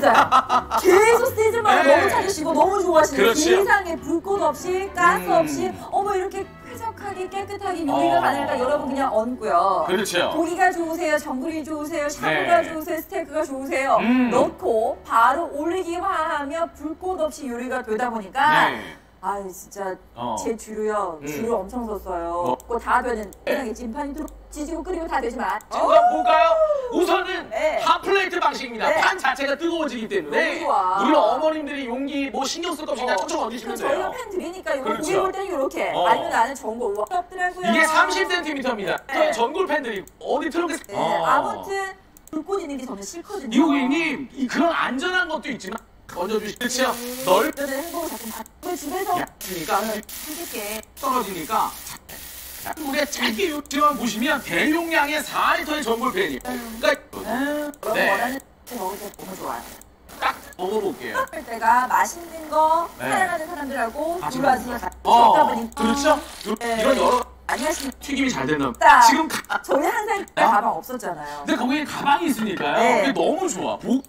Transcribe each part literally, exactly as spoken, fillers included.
모르겠어요. 계속 시즌마다 네. 너무 찾으시고 너무 좋아하시는 그렇죠. 세상에 불꽃 없이 가스 음. 없이 어머 이렇게 쾌적하게 깨끗하게 요리가 어. 가능하니까 여러분 그냥 얹고요. 그렇죠. 고기가 좋으세요, 전골이 좋으세요, 샤브가 네. 좋으세요, 스테이크가 좋으세요. 음. 넣고 바로 올리기만 하면 불꽃 없이 요리가 되다 보니까 네. 아 진짜 어. 제 줄을요 음. 줄을 엄청 섰어요. 어. 그거 다 되는 세상에 찐판이 들어 지지고 끓이고 다 되지만 지금 볼까요? 우선은 네. 핫플레이트 방식입니다. 네. 판 자체가 뜨거워지기 때문에 너무 좋아. 우리 어머님들이 용기 뭐 신경 쓸 거 없이 그냥 어. 척척 얹으시면 그럼 저희가 돼요. 팬 드리니까 이거 그렇죠. 고기 볼 때는 이렇게 어. 아니면 나는 전골 와 없더라고요. 이게 삼십 센티미터입니다. 네. 전골 팬들이 어디 틀어겠어요? 네, 아무튼 불꽃 있는 게 저는 싫거든요. 이 고객님 이 그런 안전한 것도 있지만 얹어주시죠. 넓 저는 행복을 자꾸 받고 집에서 그러니까 함께 떨어지니까 우리가 짧게 요지만 보시면 대용량의 사 리터의 전골팬이에요. 그러니까 여러분 네. 원하는 거 먹을 때 너무 좋아요. 딱 먹어볼게요. 그럴 때가 맛있는 거 네. 사랑하는 사람들하고 같이 둘러앉아서 같이 어, 먹다 보니까 그렇죠. 네. 이런 여러 많이 하시는 튀김이 잘 되는. 딱. 지금 가, 저희 한 살 때 어? 가방 없었잖아요. 근데 거기에 가방이 있으니까요. 네. 그게 너무 좋아. 복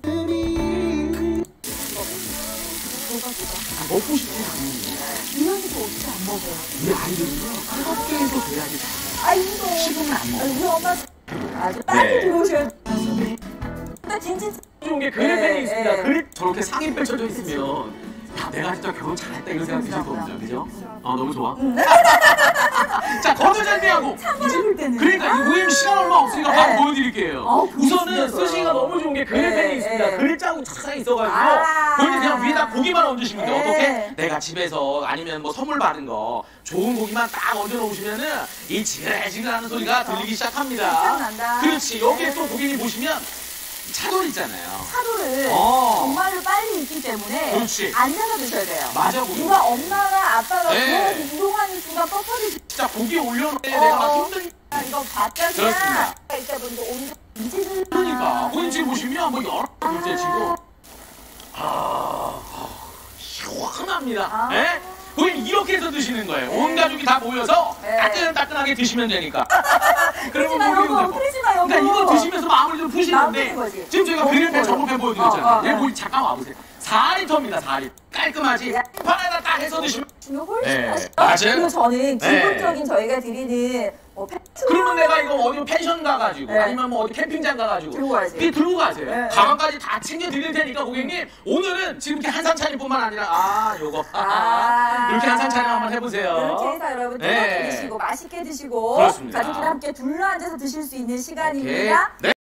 뭐가 뭐가 먹고 싶지. 유연이도 어떻게 안 먹어요? 우리 아이들은요. 그렇게 해서 돼야지. 아이도 식으면 안 먹어. 우리 엄마 아주 빨리 네. 들어오셔야 돼. 근데 진짜 이런 게 그릴 팬이 네, 있습니다. 네. 그릴 저렇게 상이 펼쳐져 있으면 야 내가 진짜 결혼 잘했다 이런 생각 드실 거거든요. 그죠? 아 너무 좋아. 자 거두절미하고 참고를 때는 그러니까 이 모임 시간 얼마 없으니까 네. 바로 보여드릴게요. 어, 그거 우선은 진짜요. 쓰시기가 너무 좋은 게 그릴 네, 팬이 있습니다. 네. 그릴 자국 착착 있어가지고 아. 본인 그냥 위에다 고기만 얹으시면 돼요. 네. 어떻게? 내가 집에서 아니면 뭐 선물 받은 거 좋은 고기만 딱 얹어 놓으시면은 이 지글지글하는 소리가 들리기 시작합니다. 생각난다. 그렇지. 여기에 네. 또 고객님 보시면 차돌 있잖아요. 차도를 어. 정말로 빨리 익기 때문에 그렇지. 앉아서 드셔야 돼요. 맞아, 고객님. 누가 엄마가 아빠가 네. 들어와서 이동하는 순간 뻣뻣이 진짜 고기 올려놓는데 어. 내가 막 힘든 이거 바짝이야. 그렇습니다. 있다 보니까 온도 이제는 그러니까 고객님 지금 보시면 뭐 여러 둘째 치고 아 시원합니다. 아. 예? 고객님 이렇게 해서 드시는 거예요. 온 가족이 다 모여서 네. 따끈따끈하게 드시면 되니까. 그러지 마 여보, 그러지 마 여보. 그러니까 이거 드시면서 마음을 좀 푸시는데 마음 푸는 거지. 지금 저희가 너무 그릴팬 좋아요. 전골팬 어, 보여드렸잖아요. 어, 얘 어. 고객님 잠깐 와보세요. 사 리터입니다. 사 리터. 깔끔하지? 야. 판에다 딱 해서 드시면 이거 훨씬 네. 맛있어. 맞아요. 그리고 저는 네. 기본적인 저희가 드리는 뭐 팩트 그러면 내가 이거 어디 펜션 가가지고 네. 아니면 뭐 어디 캠핑장 가가지고 들고 가야지. 이게 들고 가세요. 네. 가방까지 다 챙겨 드릴 테니까 고객님 오늘은 지금 이렇게 한상 차림뿐만 아니라 아 요거 아. 이렇게 한상 차림 한번 해보세요. 이렇게 해서 여러분 네. 뜨겁게 드시고 맛있게 드시고 그렇습니다. 가족들 함께 둘러 앉아서 드실 수 있는 시간입니다. 오케이. 네.